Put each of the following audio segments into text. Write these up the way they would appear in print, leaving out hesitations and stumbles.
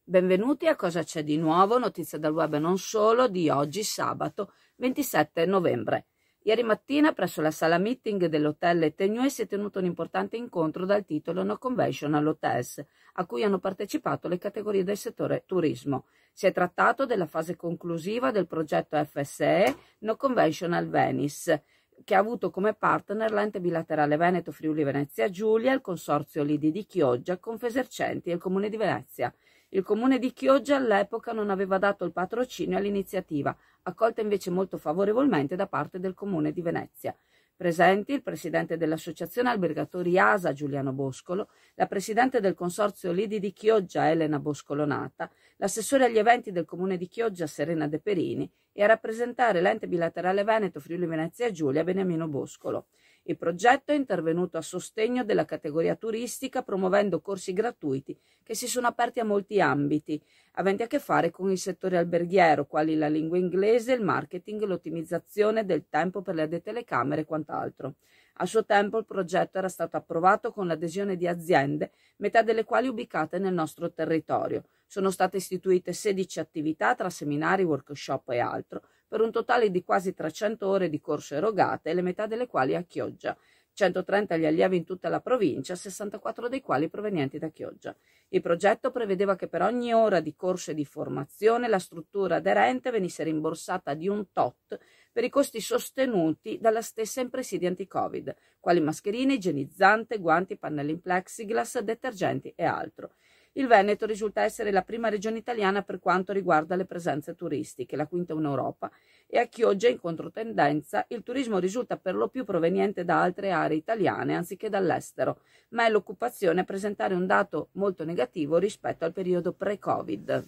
Benvenuti a Cosa c'è di nuovo, notizie dal web e non solo, di oggi sabato 27 novembre. Ieri mattina presso la sala meeting dell'hotel Etenue si è tenuto un importante incontro dal titolo No Conventional Hotels, a cui hanno partecipato le categorie del settore turismo. Si è trattato della fase conclusiva del progetto FSE No Conventional Venice, che ha avuto come partner l'ente bilaterale Veneto Friuli Venezia Giulia, il consorzio Lidi di Chioggia, Confesercenti e il Comune di Venezia. Il Comune di Chioggia all'epoca non aveva dato il patrocinio all'iniziativa, accolta invece molto favorevolmente da parte del Comune di Venezia. Presenti il presidente dell'Associazione Albergatori ASA Giuliano Boscolo, la presidente del consorzio Lidi di Chioggia Elena Boscolonata, l'assessore agli eventi del Comune di Chioggia Serena De Perini e a rappresentare l'ente bilaterale Veneto Friuli Venezia Giulia Beniamino Boscolo. Il progetto è intervenuto a sostegno della categoria turistica promuovendo corsi gratuiti che si sono aperti a molti ambiti, aventi a che fare con il settore alberghiero, quali la lingua inglese, il marketing, l'ottimizzazione del tempo per le telecamere e quant'altro. A suo tempo il progetto era stato approvato con l'adesione di aziende, metà delle quali ubicate nel nostro territorio. Sono state istituite 16 attività tra seminari, workshop e altro, per un totale di quasi 300 ore di corso erogate, le metà delle quali a Chioggia, 130 gli allievi in tutta la provincia, 64 dei quali provenienti da Chioggia. Il progetto prevedeva che per ogni ora di corso e di formazione la struttura aderente venisse rimborsata di un tot per i costi sostenuti dalla stessa in presidi anti-Covid, quali mascherine, igienizzante, guanti, pannelli in plexiglass, detergenti e altro. Il Veneto risulta essere la prima regione italiana per quanto riguarda le presenze turistiche, la quinta in Europa, e a Chioggia, in controtendenza, il turismo risulta per lo più proveniente da altre aree italiane anziché dall'estero, ma è l'occupazione a presentare un dato molto negativo rispetto al periodo pre-Covid.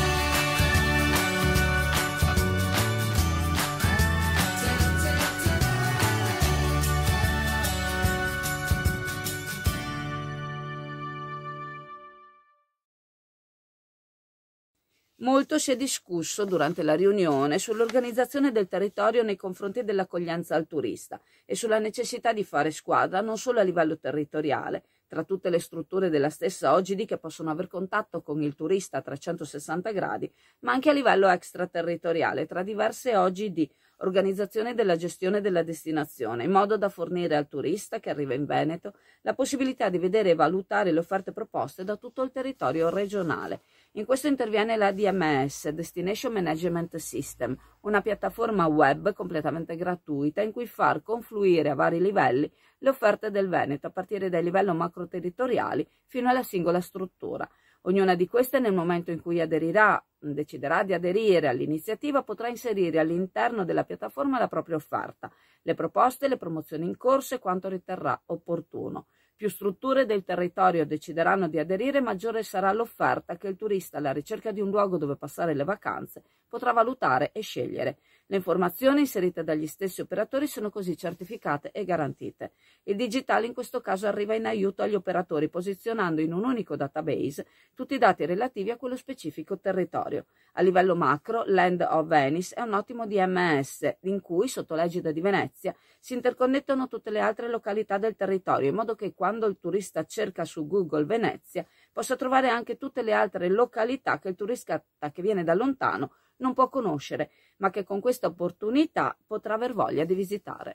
Molto si è discusso durante la riunione sull'organizzazione del territorio nei confronti dell'accoglienza al turista e sulla necessità di fare squadra non solo a livello territoriale, tra tutte le strutture della stessa OGD che possono aver contatto con il turista a 360 gradi, ma anche a livello extraterritoriale tra diverse OGD, organizzazione della gestione della destinazione, in modo da fornire al turista che arriva in Veneto la possibilità di vedere e valutare le offerte proposte da tutto il territorio regionale. In questo interviene la DMS, Destination Management System, una piattaforma web completamente gratuita in cui far confluire a vari livelli le offerte del Veneto, a partire dai livelli macroterritoriali fino alla singola struttura. Ognuna di queste, nel momento in cui deciderà di aderire all'iniziativa, potrà inserire all'interno della piattaforma la propria offerta, le proposte, le promozioni in corso e quanto riterrà opportuno. Più strutture del territorio decideranno di aderire, maggiore sarà l'offerta che il turista, alla ricerca di un luogo dove passare le vacanze, potrà valutare e scegliere. Le informazioni inserite dagli stessi operatori sono così certificate e garantite. Il digitale in questo caso arriva in aiuto agli operatori, posizionando in un unico database tutti i dati relativi a quello specifico territorio. A livello macro, Land of Venice è un ottimo DMS in cui, sotto l'egida di Venezia, si interconnettono tutte le altre località del territorio, in modo che quando il turista cerca su Google Venezia possa trovare anche tutte le altre località che il turista che viene da lontano non può conoscere, ma che con questa opportunità potrà aver voglia di visitare.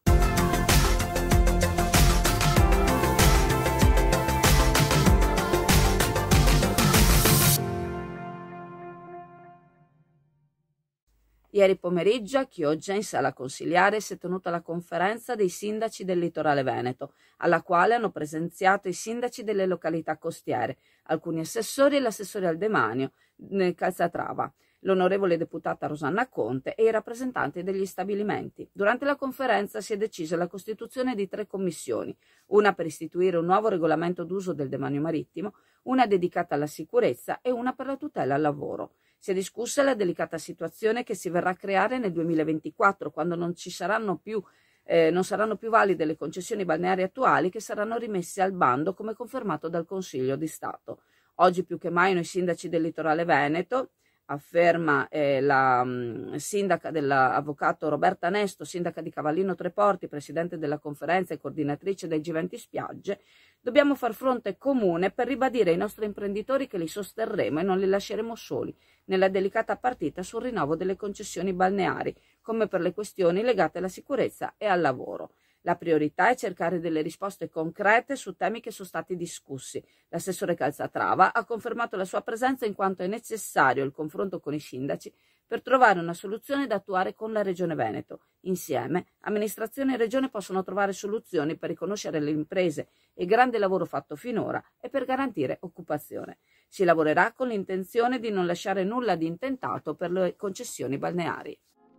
Ieri pomeriggio a Chioggia, in sala consiliare, si è tenuta la conferenza dei sindaci del litorale veneto, alla quale hanno presenziato i sindaci delle località costiere, alcuni assessori e l'assessore al demanio nel Calzatrava, l'onorevole deputata Rosanna Conte e i rappresentanti degli stabilimenti. Durante la conferenza si è decisa la costituzione di 3 commissioni, una per istituire un nuovo regolamento d'uso del demanio marittimo, una dedicata alla sicurezza e una per la tutela al lavoro. Si è discussa la delicata situazione che si verrà a creare nel 2024, quando non saranno più valide le concessioni balneari attuali, che saranno rimesse al bando, come confermato dal Consiglio di Stato. Oggi più che mai noi sindaci del litorale veneto afferma la sindaca dell'avvocato Roberta Nesto, sindaca di Cavallino Treporti, presidente della conferenza e coordinatrice dei G20 Spiagge, dobbiamo far fronte comune per ribadire ai nostri imprenditori che li sosterremo e non li lasceremo soli nella delicata partita sul rinnovo delle concessioni balneari, come per le questioni legate alla sicurezza e al lavoro. La priorità è cercare delle risposte concrete su temi che sono stati discussi. L'assessore Calzatrava ha confermato la sua presenza in quanto è necessario il confronto con i sindaci per trovare una soluzione da attuare con la Regione Veneto. Insieme, amministrazione e Regione possono trovare soluzioni per riconoscere le imprese e il grande lavoro fatto finora e per garantire occupazione. Si lavorerà con l'intenzione di non lasciare nulla di intentato per le concessioni balneari.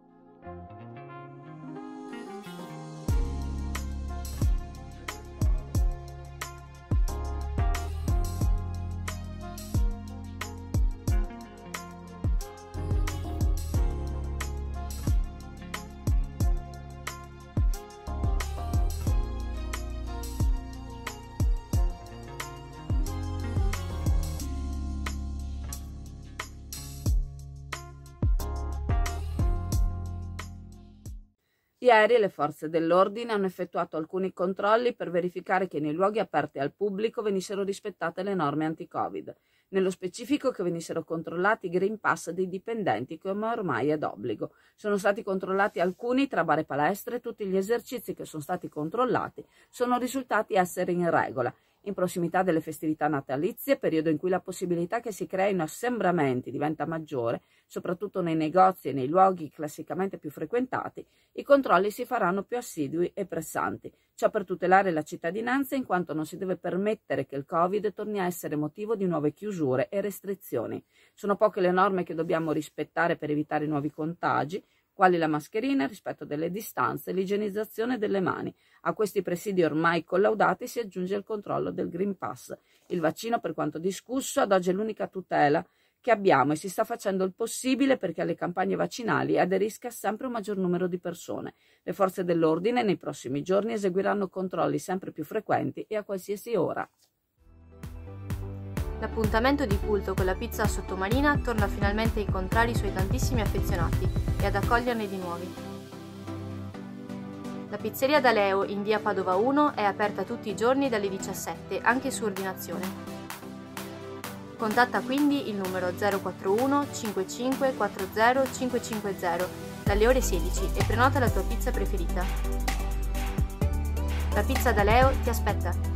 Ieri le forze dell'ordine hanno effettuato alcuni controlli per verificare che nei luoghi aperti al pubblico venissero rispettate le norme anti-Covid, nello specifico che venissero controllati i Green Pass dei dipendenti, come ormai è d'obbligo. Sono stati controllati alcuni tra bar e palestre, tutti gli esercizi che sono stati controllati sono risultati essere in regola. In prossimità delle festività natalizie, periodo in cui la possibilità che si creino assembramenti diventa maggiore, soprattutto nei negozi e nei luoghi classicamente più frequentati, i controlli si faranno più assidui e pressanti. Ciò per tutelare la cittadinanza, in quanto non si deve permettere che il Covid torni a essere motivo di nuove chiusure e restrizioni. Sono poche le norme che dobbiamo rispettare per evitare nuovi contagi, quali la mascherina, il rispetto delle distanze e l'igienizzazione delle mani. A questi presidi ormai collaudati si aggiunge il controllo del Green Pass. Il vaccino, per quanto discusso, ad oggi è l'unica tutela che abbiamo e si sta facendo il possibile perché alle campagne vaccinali aderisca sempre un maggior numero di persone. Le forze dell'ordine nei prossimi giorni eseguiranno controlli sempre più frequenti e a qualsiasi ora. L'appuntamento di culto con la pizza sottomarina torna finalmente a incontrare i suoi tantissimi affezionati e ad accoglierne di nuovi. La pizzeria da Leo in via Padova 1 è aperta tutti i giorni dalle 17, anche su ordinazione. Contatta quindi il numero 041 55 40 550 dalle ore 16 e prenota la tua pizza preferita. La pizza da Leo ti aspetta!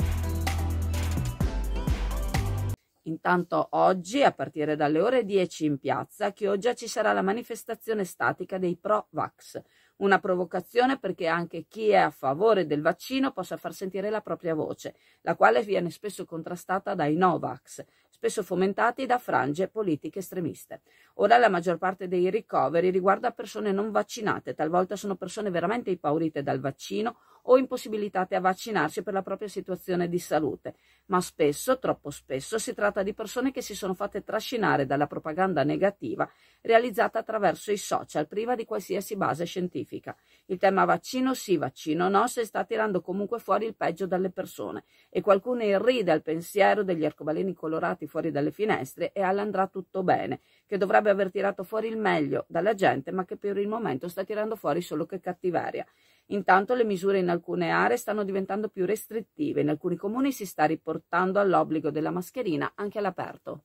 Intanto oggi, a partire dalle ore 10 in piazza, a Chioggia ci sarà la manifestazione statica dei Pro-Vax, una provocazione perché anche chi è a favore del vaccino possa far sentire la propria voce, la quale viene spesso contrastata dai No-Vax, spesso fomentati da frange politiche estremiste. Ora la maggior parte dei ricoveri riguarda persone non vaccinate, talvolta sono persone veramente impaurite dal vaccino o impossibilitate a vaccinarsi per la propria situazione di salute, ma spesso, troppo spesso, si tratta di persone che si sono fatte trascinare dalla propaganda negativa realizzata attraverso i social, priva di qualsiasi base scientifica. Il tema vaccino sì, vaccino no, si sta tirando comunque fuori il peggio dalle persone e qualcuno irride al pensiero degli arcobaleni colorati fuori dalle finestre e all'andrà tutto bene, che dovrebbe aver tirato fuori il meglio dalla gente, ma che per il momento sta tirando fuori solo che cattiveria. Intanto le misure in alcune aree stanno diventando più restrittive, in alcuni comuni si sta riportando all'obbligo della mascherina anche all'aperto.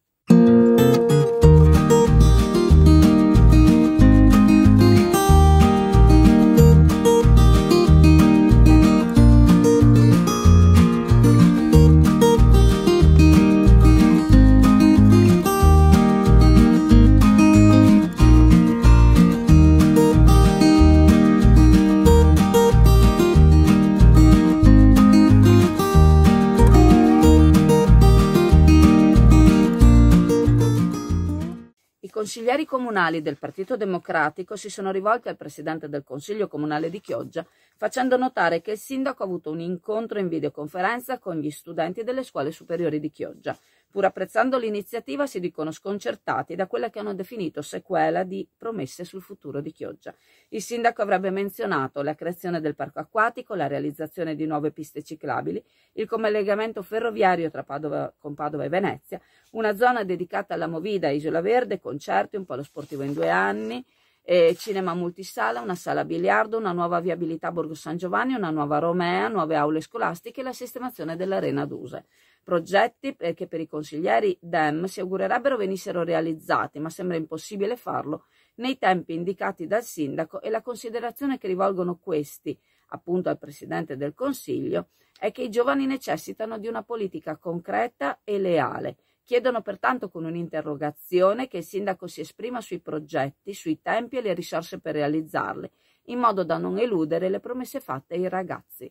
I consiglieri comunali del Partito Democratico si sono rivolti al presidente del Consiglio Comunale di Chioggia facendo notare che il sindaco ha avuto un incontro in videoconferenza con gli studenti delle scuole superiori di Chioggia. Pur apprezzando l'iniziativa, si dicono sconcertati da quella che hanno definito sequela di promesse sul futuro di Chioggia. Il sindaco avrebbe menzionato la creazione del parco acquatico, la realizzazione di nuove piste ciclabili, il collegamento ferroviario tra con Padova e Venezia, una zona dedicata alla movida, Isola Verde, concerti, un polo sportivo in 2 anni, cinema multisala, una sala biliardo, una nuova viabilità a Borgo San Giovanni, una nuova Romea, nuove aule scolastiche e la sistemazione dell'Arena Duse. Progetti che per i consiglieri Dem si augurerebbero venissero realizzati, ma sembra impossibile farlo nei tempi indicati dal sindaco, e la considerazione che rivolgono questi appunto al Presidente del Consiglio è che i giovani necessitano di una politica concreta e leale. Chiedono pertanto con un'interrogazione che il sindaco si esprima sui progetti, sui tempi e le risorse per realizzarli, in modo da non eludere le promesse fatte ai ragazzi.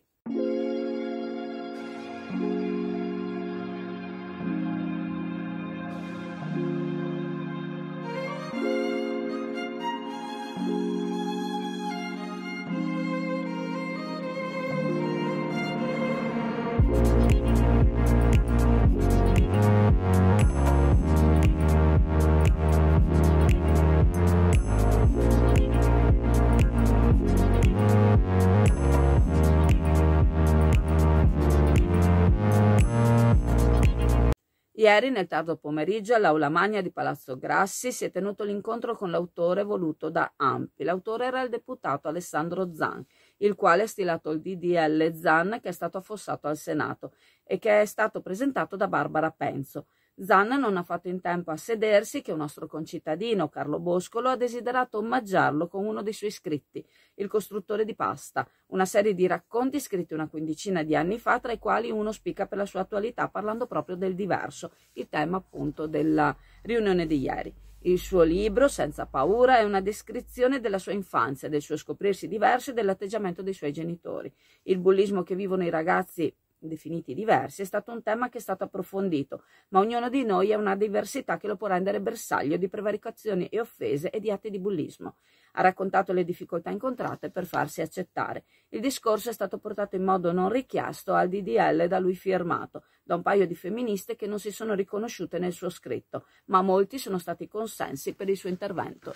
Ieri, nel tardo pomeriggio, all'Aula Magna di Palazzo Grassi si è tenuto l'incontro con l'autore voluto da ANPI. L'autore era il deputato Alessandro Zan, il quale ha stilato il DDL Zan, che è stato affossato al Senato e che è stato presentato da Barbara Penzo. Zan non ha fatto in tempo a sedersi che un nostro concittadino, Carlo Boscolo, ha desiderato omaggiarlo con uno dei suoi scritti, Il costruttore di pasta, una serie di racconti scritti una quindicina di anni fa, tra i quali uno spicca per la sua attualità, parlando proprio del diverso, il tema appunto della riunione di ieri. Il suo libro, Senza paura, è una descrizione della sua infanzia, del suo scoprirsi diverso e dell'atteggiamento dei suoi genitori. Il bullismo che vivono i ragazzi definiti diversi è stato un tema che è stato approfondito, ma ognuno di noi ha una diversità che lo può rendere bersaglio di prevaricazioni e offese e di atti di bullismo. Ha raccontato le difficoltà incontrate per farsi accettare. Il discorso è stato portato in modo non richiesto al DDL da lui firmato, da un paio di femministe che non si sono riconosciute nel suo scritto, ma molti sono stati consensi per il suo intervento.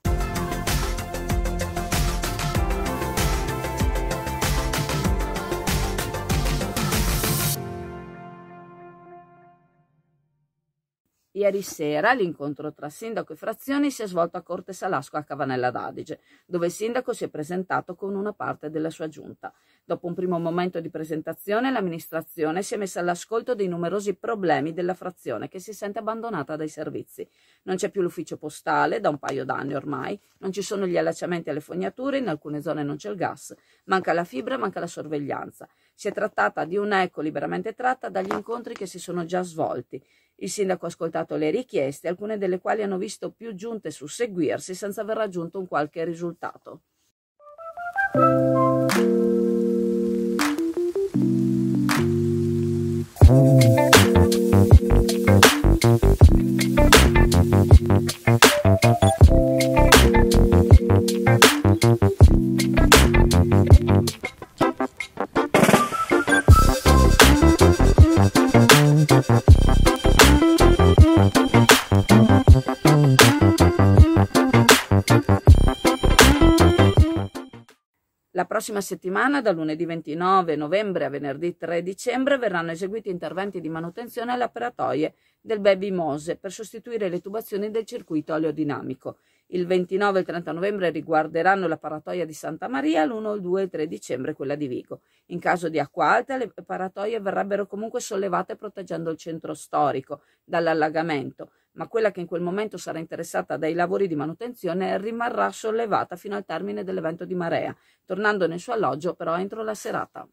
Ieri sera l'incontro tra sindaco e frazioni si è svolto a Corte Salasco a Cavanella d'Adige, dove il sindaco si è presentato con una parte della sua giunta. Dopo un primo momento di presentazione, l'amministrazione si è messa all'ascolto dei numerosi problemi della frazione, che si sente abbandonata dai servizi. Non c'è più l'ufficio postale, da un paio d'anni ormai, non ci sono gli allacciamenti alle fognature, in alcune zone non c'è il gas, manca la fibra, manca la sorveglianza. Si è trattata di un'eco liberamente tratta dagli incontri che si sono già svolti. Il sindaco ha ascoltato le richieste, alcune delle quali hanno visto più giunte susseguirsi senza aver raggiunto un qualche risultato. La prossima settimana, da lunedì 29 novembre a venerdì 3 dicembre, verranno eseguiti interventi di manutenzione alle apparatoie del Baby Mose per sostituire le tubazioni del circuito oleodinamico. Il 29 e il 30 novembre riguarderanno la paratoia di Santa Maria, l'1, il 2 e il 3 dicembre quella di Vigo. In caso di acqua alta, le paratoie verrebbero comunque sollevate proteggendo il centro storico dall'allagamento, ma quella che in quel momento sarà interessata dai lavori di manutenzione rimarrà sollevata fino al termine dell'evento di marea, tornando nel suo alloggio però entro la serata.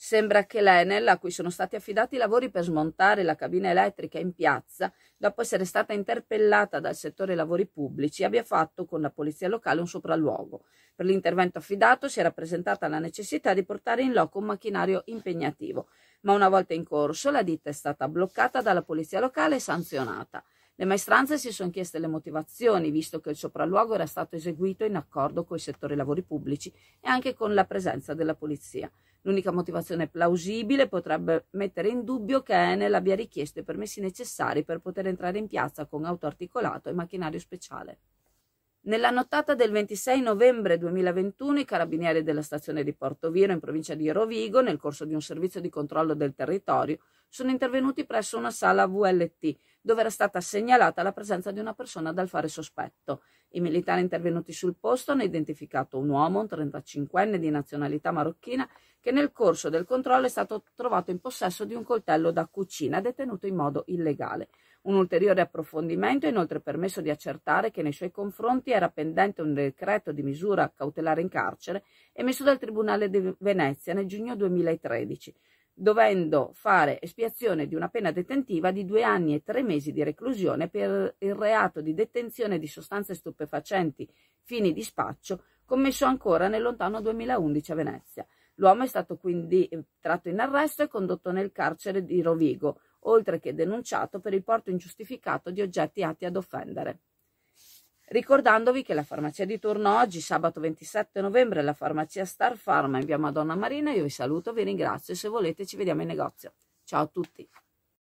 Sembra che l'Enel, a cui sono stati affidati i lavori per smontare la cabina elettrica in piazza, dopo essere stata interpellata dal settore lavori pubblici, abbia fatto con la polizia locale un sopralluogo. Per l'intervento affidato si era presentata la necessità di portare in loco un macchinario impegnativo, ma una volta in corso la ditta è stata bloccata dalla polizia locale e sanzionata. Le maestranze si sono chieste le motivazioni, visto che il sopralluogo era stato eseguito in accordo con il settore lavori pubblici e anche con la presenza della polizia. L'unica motivazione plausibile potrebbe mettere in dubbio che Enel abbia richiesto i permessi necessari per poter entrare in piazza con auto articolato e macchinario speciale. Nella nottata del 26 novembre 2021 i carabinieri della stazione di Portoviro in provincia di Rovigo, nel corso di un servizio di controllo del territorio, sono intervenuti presso una sala VLT, dove era stata segnalata la presenza di una persona dal fare sospetto. I militari intervenuti sul posto hanno identificato un uomo, un 35enne di nazionalità marocchina, che nel corso del controllo è stato trovato in possesso di un coltello da cucina detenuto in modo illegale. Un ulteriore approfondimento ha inoltre permesso di accertare che nei suoi confronti era pendente un decreto di misura cautelare in carcere emesso dal Tribunale di Venezia nel giugno 2013, dovendo fare espiazione di una pena detentiva di 2 anni e 3 mesi di reclusione per il reato di detenzione di sostanze stupefacenti fini di spaccio commesso ancora nel lontano 2011 a Venezia. L'uomo è stato quindi tratto in arresto e condotto nel carcere di Rovigo, oltre che denunciato per il porto ingiustificato di oggetti atti ad offendere. Ricordandovi che la farmacia di turno oggi, sabato 27 novembre, è la farmacia Star Pharma in via Madonna Marina. Io vi saluto, vi ringrazio e se volete ci vediamo in negozio. Ciao a tutti!